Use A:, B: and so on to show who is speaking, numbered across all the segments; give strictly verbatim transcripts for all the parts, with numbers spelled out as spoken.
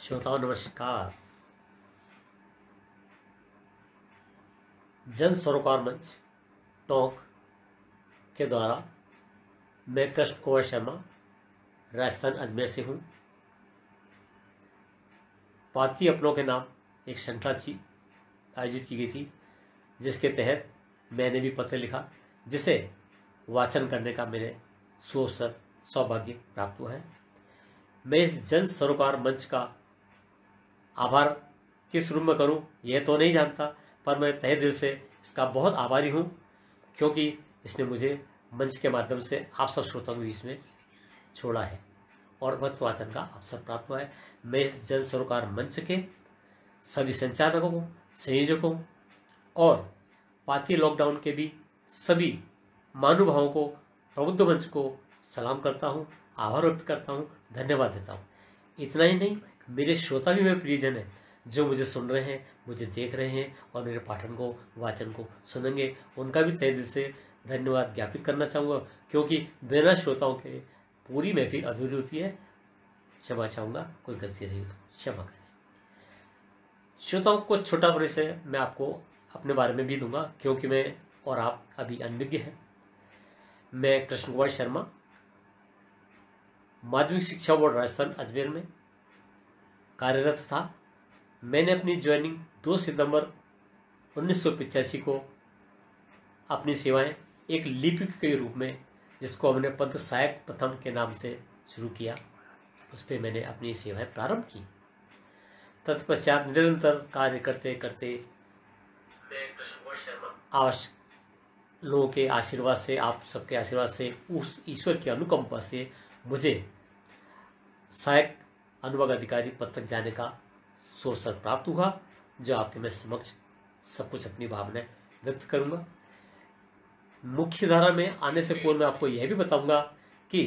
A: श्रोताओं नमस्कार। जन सरोकार मंच टॉक के द्वारा मैं कृष्ण कुमार शर्मा राजस्थान अजमेर से हूँ। पाती अपनों के नाम एक श्रृंखला आयोजित की गई थी, जिसके तहत मैंने भी पत्र लिखा, जिसे वाचन करने का मेरे सुअवसर सौभाग्य प्राप्त हुआ है। मैं इस जन सरोकार मंच का आभार किस रूप में करूं यह तो नहीं जानता, पर मैं तहे दिल से इसका बहुत आभारी हूं, क्योंकि इसने मुझे मंच के माध्यम से आप सब श्रोताओं के बीच में छोड़ा है और वक्त वाचन का अवसर प्राप्त हुआ है। मैं इस जन सरोकार मंच के सभी संचालकों, संयोजकों और पाती लॉकडाउन के भी सभी महानुभावों को, प्रबुद्ध मंच को सलाम करता हूं, आभार व्यक्त करता हूं, धन्यवाद देता हूं। इतना ही नहीं, मेरे श्रोता भी मेरे प्रियजन हैं जो मुझे सुन रहे हैं, मुझे देख रहे हैं और मेरे पाठन को, वाचन को सुनेंगे। उनका भी तहे दिल से धन्यवाद ज्ञापित करना चाहूँगा, क्योंकि बिना श्रोताओं के पूरी महफिल अधूरी होती है। क्षमा चाहूँगा, कोई गलती रही तो क्षमा करें। श्रोताओं को छोटा परिचय मैं आपको अपने बारे में भी दूंगा, क्योंकि मैं और आप अभी अनभिज्ञ हैं। मैं कृष्ण कुमार शर्मा माध्यमिक शिक्षा बोर्ड राजस्थान अजमेर में कार्यरत था। मैंने अपनी ज्वाइनिंग दो सितंबर उन्नीस सौ पिचासी को अपनी सेवाएं एक लिपिक के रूप में, जिसको हमने पद सहायक प्रथम के नाम से शुरू किया, उस पर मैंने अपनी सेवाएं प्रारंभ की। तत्पश्चात निरंतर कार्य करते करते मैं कृष्ण कुमार शर्मा आवश्यक लोगों के आशीर्वाद से, आप सबके आशीर्वाद से, उस ईश्वर की अनुकंपा से मुझे सहायक अनुभाग अधिकारी पद तक जाने का अवसर प्राप्त हुआ, जो आपके मैं समक्ष सब कुछ अपनी भावनाएं व्यक्त करूंगा। मुख्य धारा में आने से पूर्व मैं आपको यह भी बताऊंगा कि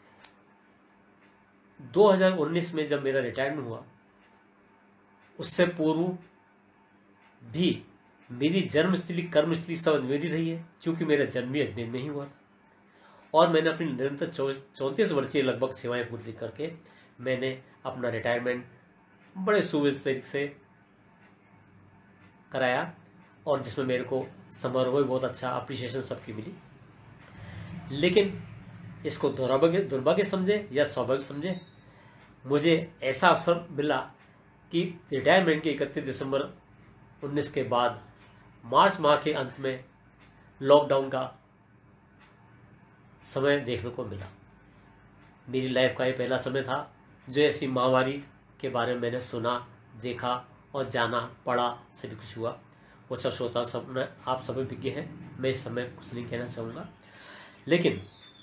A: दो हज़ार उन्नीस में जब मेरा रिटायरमेंट हुआ, उससे पूर्व भी मेरी जन्मस्थली, कर्मस्थली सब अजमेर ही रही है, क्योंकि मेरा जन्म भी अजमेर में ही हुआ था। और मैंने अपनी निरंतर चौंतीस वर्षीय लगभग सेवाएं पूरी करके मैंने अपना रिटायरमेंट बड़े सुव्यवस्थित तरीके से कराया, और जिसमें मेरे को समारोह भी बहुत अच्छा, अप्रिशिएशन सबकी मिली। लेकिन इसको दुर्भाग्य दुर्भाग्य समझे या सौभाग्य समझे, मुझे ऐसा अवसर मिला कि रिटायरमेंट के इकतीस दिसंबर उन्नीस के बाद मार्च माह के अंत में लॉकडाउन का समय देखने को मिला। मेरी लाइफ का ये पहला समय था जो ऐसी महामारी के बारे में मैंने सुना, देखा और जाना, पढ़ा, सभी कुछ हुआ। वो सब श्रोता सब ने, आप सभी विज्ञ हैं, मैं इस समय कुछ नहीं कहना चाहूँगा। लेकिन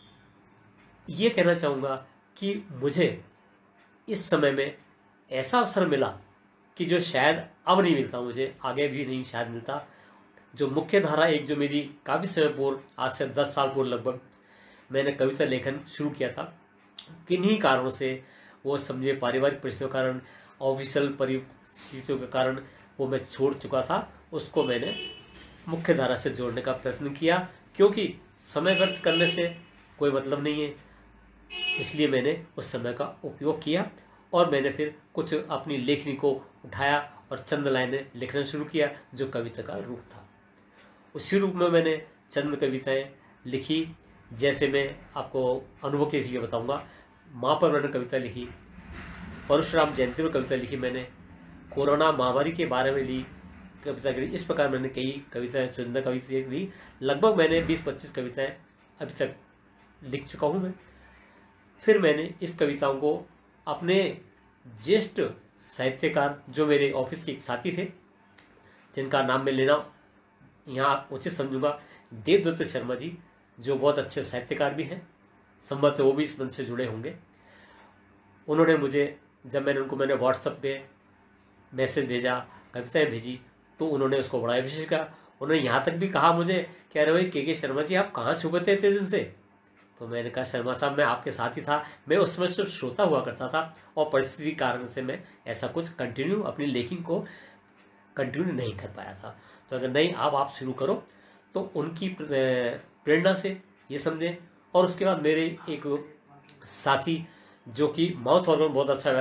A: ये कहना चाहूँगा कि मुझे इस समय में ऐसा अवसर मिला कि जो शायद अब नहीं मिलता, मुझे आगे भी नहीं शायद मिलता। जो मुख्य धारा एक, जो मेरी काफ़ी समय पूर्व, आज से दस साल पूर्व लगभग मैंने कविता लेखन शुरू किया था, किन्हीं कारणों से, वो समझे पारिवारिक परिस्थितियों के कारण, ऑफिशियल परिस्थितियों के कारण वो मैं छोड़ चुका था। उसको मैंने मुख्य धारा से जोड़ने का प्रयत्न किया, क्योंकि समय व्यर्थ करने से कोई मतलब नहीं है। इसलिए मैंने उस समय का उपयोग किया और मैंने फिर कुछ अपनी लेखनी को उठाया और चंद लाइनें लिखना शुरू किया, जो कविता का रूप था। उसी रूप में मैंने चंद कविताएं लिखी। जैसे मैं आपको अनुभव के लिए बताऊंगा, माँ पर मैंने कविता लिखी, परशुराम जयंती पर कविता लिखी, मैंने कोरोना महामारी के बारे में ली कविता लिखी। इस प्रकार मैंने कई कविताएं, चुनिंदा कविताएं ली। लगभग मैंने बीस पच्चीस कविताएं अभी तक लिख चुका हूँ मैं। फिर मैंने इस कविताओं को अपने ज्येष्ठ साहित्यकार, जो मेरे ऑफिस के एक साथी थे, जिनका नाम मैं लेना यहाँ उचित समझूंगा, देवदत्त शर्मा जी, जो बहुत अच्छे साहित्यकार भी हैं, संभवतः वो भी इस मंच से जुड़े होंगे। उन्होंने मुझे, जब मैंने उनको मैंने व्हाट्सएप पे मैसेज भेजा, कविताएं भेजी, तो उन्होंने उसको बड़ा विशेष कहा। उन्होंने यहाँ तक भी कहा मुझे, कह रहे भाई के के शर्मा जी, आप कहाँ छुपे थे इतने दिन से? तो मैंने कहा, शर्मा साहब, मैं आपके साथ ही था, मैं उस समय सिर्फ श्रोता हुआ करता था, और परिस्थिति कारण से मैं ऐसा कुछ कंटिन्यू अपनी लेखन को कंटिन्यू नहीं कर पाया था। तो अगर नहीं, आप आप शुरू करो। तो उनकी प्रेरणा से ये समझे। और उसके बाद मेरे एक साथी, जो कि माउथ ऑर्गन बहुत अच्छा गाते हैं,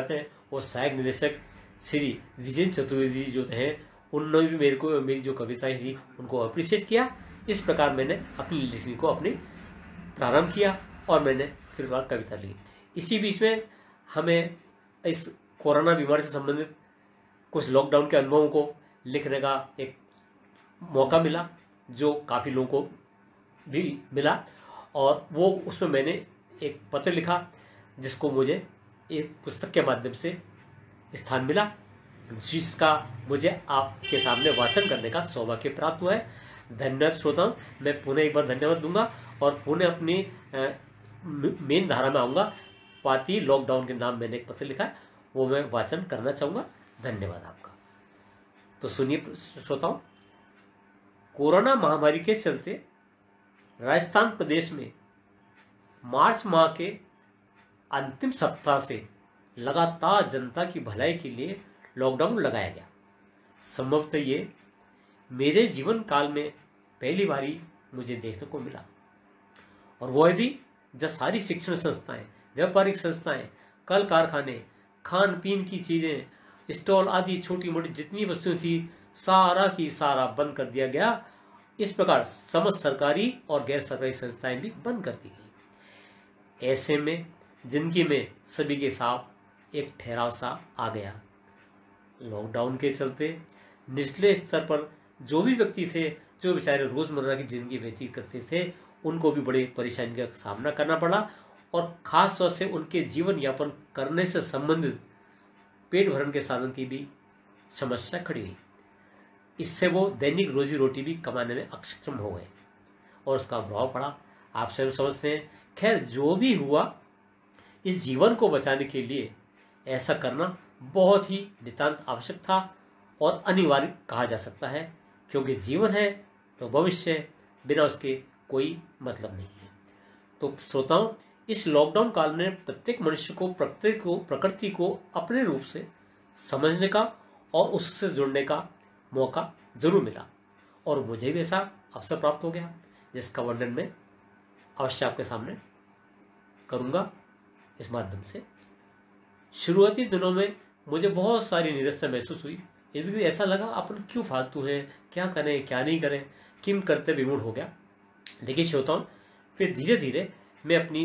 A: और सहायक निदेशक श्री विजय चतुर्वेदी जो हैं उन्होंने भी मेरे को मेरी जो कविताएं थी उनको अप्रिशिएट किया। इस प्रकार मैंने अपनी लिखनी को अपनी प्रारंभ किया और मैंने फिर बार कविता ली। इसी बीच में हमें इस कोरोना बीमारी से संबंधित कुछ लॉकडाउन के अनुभवों को लिखने का एक मौका मिला जो काफ़ी लोगों को भी मिला, और वो उसमें मैंने एक पत्र लिखा जिसको मुझे एक पुस्तक के माध्यम से स्थान मिला, जिसका मुझे आपके सामने वाचन करने का सौभाग्य प्राप्त हुआ है। धन्यवाद श्रोताओं, मैं पुनः एक बार धन्यवाद दूंगा और पुनः अपनी मेन धारा में आऊँगा। पाती लॉकडाउन के नाम मैंने एक पत्र लिखा है, वो मैं वाचन करना चाहूँगा। धन्यवाद आपका। तो सुनिए श्रोताओं, कोरोना महामारी के चलते राजस्थान प्रदेश में मार्च माह के अंतिम सप्ताह से लगातार जनता की भलाई के लिए लॉकडाउन लगाया गया। संभवतः ये मेरे जीवन काल में पहली बारी मुझे देखने को मिला, और वह भी जब सारी शिक्षण संस्थाएं, व्यापारिक संस्थाएं, कल कारखाने, खान पीन की चीज़ें, स्टॉल आदि छोटी मोटी जितनी वस्तुएं थी सारा की सारा बंद कर दिया गया। इस प्रकार समस्त सरकारी और गैर सरकारी संस्थाएं भी बंद कर दी गई। ऐसे में जिंदगी में सभी के साथ एक ठहराव सा आ गया। लॉकडाउन के चलते निचले स्तर पर जो भी व्यक्ति थे, जो बेचारे रोजमर्रा की जिंदगी व्यतीत करते थे, उनको भी बड़ी परेशानी का सामना करना पड़ा, और खास तौर से उनके जीवन यापन करने से संबंधित पेट भरण के साधन की भी समस्या खड़ी हुई। इससे वो दैनिक रोजी रोटी भी कमाने में अक्षम हो गए और उसका प्रभाव पड़ा। आप स्वयं समझते हैं। खैर, जो भी हुआ, इस जीवन को बचाने के लिए ऐसा करना बहुत ही नितांत आवश्यक था और अनिवार्य कहा जा सकता है, क्योंकि जीवन है तो भविष्य है, बिना उसके कोई मतलब नहीं है। तो श्रोताओं, इस लॉकडाउन काल में प्रत्येक मनुष्य को प्रकृति को प्रकृति को अपने रूप से समझने का और उससे जुड़ने का मौका जरूर मिला, और मुझे भी ऐसा अवसर प्राप्त हो गया जिसका वर्णन मैं अवश्य आपके सामने करूंगा इस माध्यम से। शुरुआती दिनों में मुझे बहुत सारी निराशा महसूस हुई। यदि ऐसा लगा अपन क्यों फालतू हैं, क्या करें क्या नहीं करें, किम करते विमूढ़ हो गया। लेकिन श्रोताओं, फिर धीरे धीरे मैं अपनी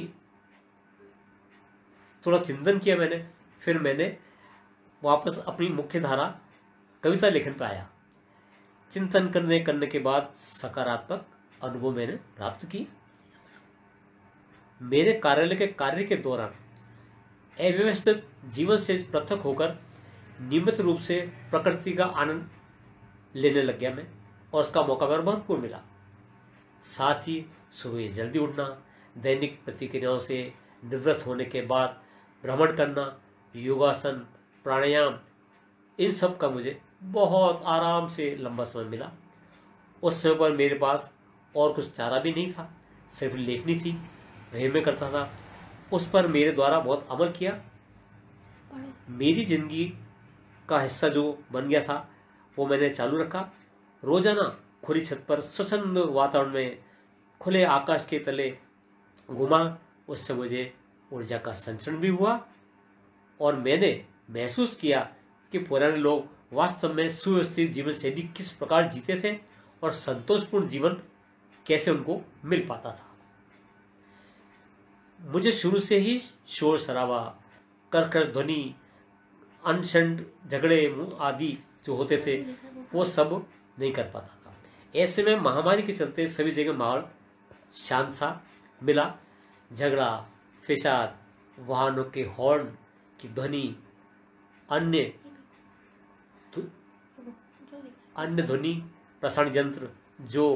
A: थोड़ा चिंतन किया मैंने, फिर मैंने वापस अपनी मुख्य धारा कविता लेखन पर आया। चिंतन करने करने के बाद सकारात्मक अनुभव मैंने प्राप्त किए। मेरे कार्यालय के कार्य के दौरान अव्यवस्थित जीवन से पृथक होकर नियमित रूप से प्रकृति का आनंद लेने लग गया मैं, और उसका मौका मेरे भरपूर मिला। साथ ही सुबह जल्दी उठना, दैनिक प्रतिक्रियाओं से निवृत्त होने के बाद भ्रमण करना, योगासन, प्राणायाम, इन सब का मुझे बहुत आराम से लंबा समय मिला। उस समय पर मेरे पास और कुछ चारा भी नहीं था, सिर्फ लेखनी थी, वही मैं करता था। उस पर मेरे द्वारा बहुत अमल किया। मेरी जिंदगी का हिस्सा जो बन गया था वो मैंने चालू रखा। रोजाना खुली छत पर स्वच्छंद वातावरण में खुले आकाश के तले घुमा। उससे मुझे ऊर्जा का संचरण भी हुआ, और मैंने महसूस किया कि पुराने लोग वास्तव में सुव्यवस्थित जीवन शैली किस प्रकार जीते थे और संतोषपूर्ण जीवन कैसे उनको मिल पाता था। मुझे शुरू से ही शोर शराबा, कर्कश ध्वनि, अनशन, झगड़े आदि जो होते थे वो सब नहीं कर पाता था। ऐसे में महामारी के चलते सभी जगह माहौल शांत सा मिला। झगड़ा, फिसाद, वाहनों के हॉर्न की ध्वनि, अन्य अन्य ध्वनि प्रसारण यंत्र जो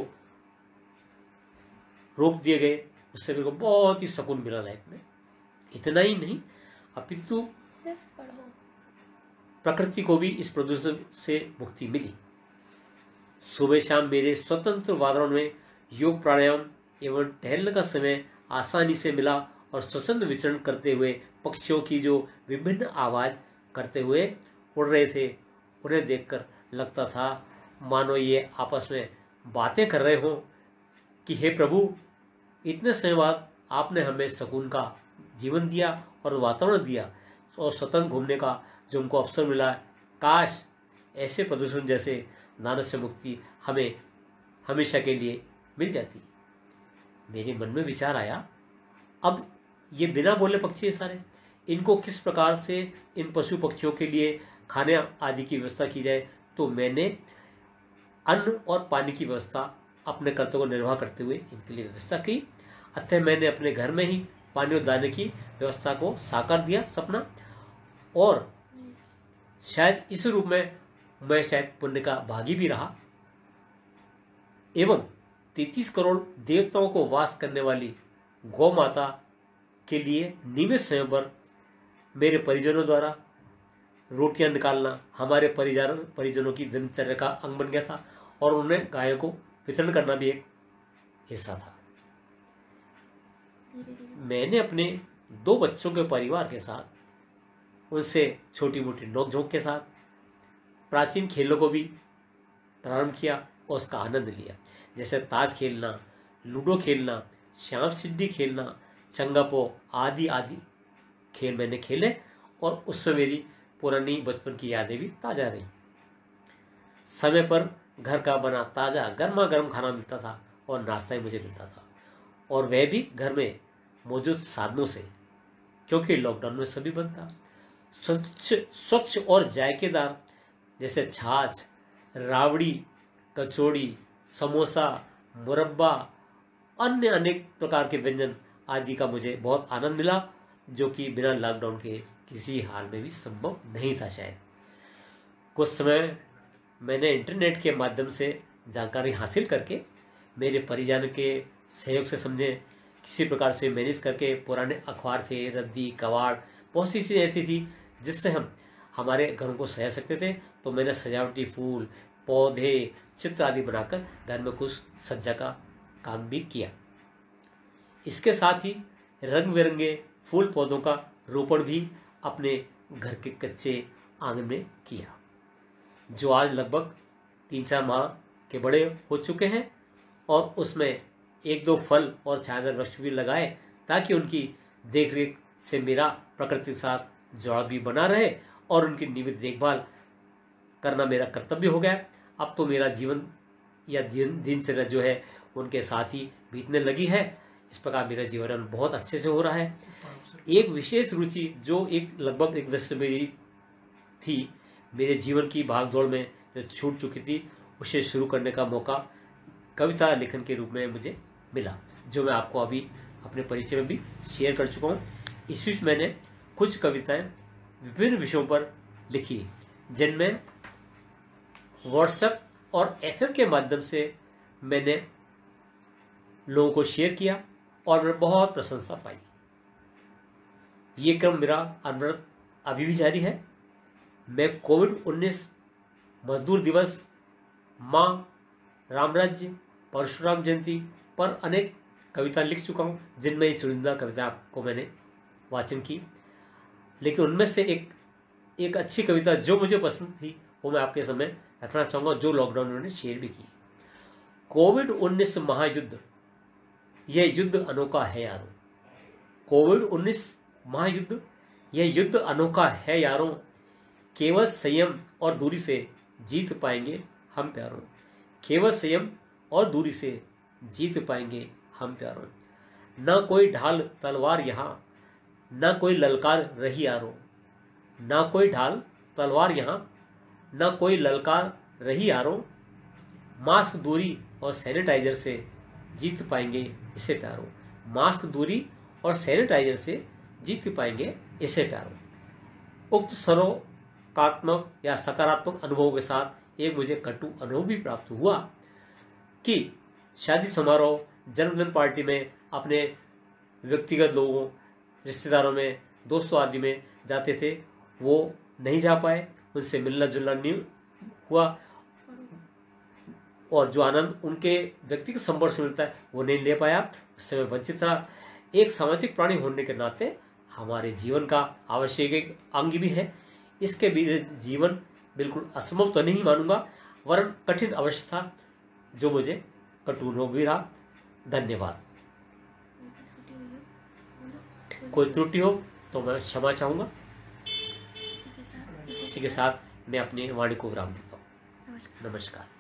A: रोक दिए गए, उससे मेरे को बहुत ही सुकून मिला लाइफ में। इतना ही नहीं, अपितु प्रकृति को भी इस प्रदूषण से मुक्ति मिली। सुबह शाम मेरे स्वतंत्र वातावरण में योग, प्राणायाम एवं टहलने का समय आसानी से मिला, और स्वच्छंद विचरण करते हुए पक्षियों की जो विभिन्न आवाज करते हुए उड़ रहे थे, उन्हें देखकर लगता था मानो ये आपस में बातें कर रहे हों कि हे प्रभु, इतने समय बाद आपने हमें सुकून का जीवन दिया और वातावरण दिया, और स्वतंत्र घूमने का जो हमको अवसर मिला, काश ऐसे प्रदूषण जैसे दानव से मुक्ति हमें हमेशा के लिए मिल जाती। मेरे मन में विचार आया, अब ये बिना बोले पक्षी है सारे, इनको किस प्रकार से इन पशु पक्षियों के लिए खाने आदि की व्यवस्था की जाए। तो मैंने अन्न और पानी की व्यवस्था अपने कर्तव्य को निर्वाह करते हुए इनके लिए व्यवस्था की। अतः मैंने अपने घर में ही पानी और दाने की व्यवस्था को साकार दिया सपना, और शायद इस रूप में मैं शायद पुण्य का भागी भी रहा। एवं तैंतीस करोड़ देवताओं को वास करने वाली गौ माता के लिए नियमित समय पर मेरे परिजनों द्वारा रोटियां निकालना हमारे परिजन परिजनों की दिनचर्या का अंग बन गया था, और उन्हें गायों को वितरण करना भी एक हिस्सा था। मैंने अपने दो बच्चों के परिवार के साथ, उनसे छोटी मोटी नोकझोंक के साथ प्राचीन खेलों को भी प्रारंभ किया और उसका आनंद लिया। जैसे ताश खेलना, लूडो खेलना, श्याम सिद्धि खेलना, चंगापो आदि आदि खेल मैंने खेले, और उसमें मेरी पुरानी बचपन की यादें भी ताज़ा रही। समय पर घर का बना ताज़ा गर्मा गर्म खाना मिलता था और नाश्ता ही मुझे मिलता था, और वह भी घर में मौजूद साधनों से, क्योंकि लॉकडाउन में सभी बंद था। स्वच्छ स्वच्छ और जायकेदार जैसे छाछ, राबड़ी, कचौड़ी, समोसा, मुरब्बा, अन्य अनेक प्रकार के व्यंजन आदि का मुझे बहुत आनंद मिला, जो कि बिना लॉकडाउन के किसी हाल में भी संभव नहीं था। शायद कुछ समय मैंने इंटरनेट के माध्यम से जानकारी हासिल करके मेरे परिजन के सहयोग से समझे किसी प्रकार से मैनेज करके, पुराने अखबार थे, रद्दी, कबाड़, बहुत सी चीज़ें ऐसी थी जिससे हम हमारे घरों को सजा सकते थे। तो मैंने सजावटी फूल, पौधे, चित्र आदि बनाकर घर में कुछ सज्जा का काम भी किया। इसके साथ ही रंग बिरंगे फूल पौधों का रोपण भी अपने घर के कच्चे आंगन में किया, जो आज लगभग तीन चार माह के बड़े हो चुके हैं, और उसमें एक दो फल और छायादार वृक्ष भी लगाए, ताकि उनकी देखरेख से मेरा प्रकृति के साथ जुड़ाव भी बना रहे, और उनकी नियमित देखभाल करना मेरा कर्तव्य हो गया। अब तो मेरा जीवन या दिन दिनचर्या जो है उनके साथ ही बीतने लगी है। इस प्रकार मेरा जीवन बहुत अच्छे से हो रहा है। एक विशेष रुचि जो एक लगभग एक दशक में मेरी थी, मेरे जीवन की भागदौड़ में जो छूट चुकी थी, उसे शुरू करने का मौका कविता लेखन के रूप में मुझे मिला, जो मैं आपको अभी अपने परिचय में भी शेयर कर चुका हूँ। इस बीच मैंने कुछ कविताएं विभिन्न विषयों पर लिखी, जिनमें व्हाट्सएप और एफएम के माध्यम से मैंने लोगों को शेयर किया, और मैंने बहुत प्रशंसा पाई। ये क्रम मेरा अनवरत अभी भी जारी है। मैं कोविड उन्नीस, मजदूर दिवस, माँ, रामराज्य, परशुराम जयंती पर अनेक कविता लिख चुका हूँ, जिनमें ये चुनिंदा कविता आपको मैंने वाचन की। लेकिन उनमें से एक एक अच्छी कविता जो मुझे पसंद थी, वो मैं आपके सामने रखना चाहूँगा, जो लॉकडाउन में मैंने शेयर भी की। कोविड उन्नीस महायुद्ध, यह युद्ध अनोखा है यारों। कोविड उन्नीस महायुद्ध, यह युद्ध अनोखा है यारों। केवल संयम और दूरी से जीत पाएंगे हम प्यारों। केवल संयम और दूरी से जीत पाएंगे हम प्यारों। ना कोई ढाल तलवार यहाँ, ना कोई ललकार रही यारों। ना कोई ढाल तलवार यहाँ, ना कोई ललकार रही यारों। मास्क, दूरी और सैनिटाइजर से जीत पाएंगे इसे प्यारों। मास्क, दूरी और सैनिटाइजर से जीत पाएंगे इसे प्यारों। उक्त सरोकात्मक या सकारात्मक अनुभवों के साथ एक मुझे कटु अनुभव भी प्राप्त हुआ कि शादी समारोह, जन्मदिन पार्टी में अपने व्यक्तिगत लोगों, रिश्तेदारों में, दोस्तों आदि में जाते थे, वो नहीं जा पाए, उनसे मिलना जुलना नहीं हुआ, और जो आनंद उनके व्यक्तिगत संपर्क से मिलता है वो नहीं ले पाया। उससे मैं वंचित रहा। एक सामाजिक प्राणी होने के नाते हमारे जीवन का आवश्यक एक अंग भी है। इसके भी जीवन बिल्कुल असंभव तो नहीं मानूंगा, वरन कठिन अवश्य था, जो मुझे कटु अनुभव भी रहा। धन्यवाद। कोई त्रुटि हो तो मैं क्षमा चाहूँगा। इसी के साथ मैं अपनी वाणी को विराम देता हूँ।
B: नमस्कार।
A: नमस्कार।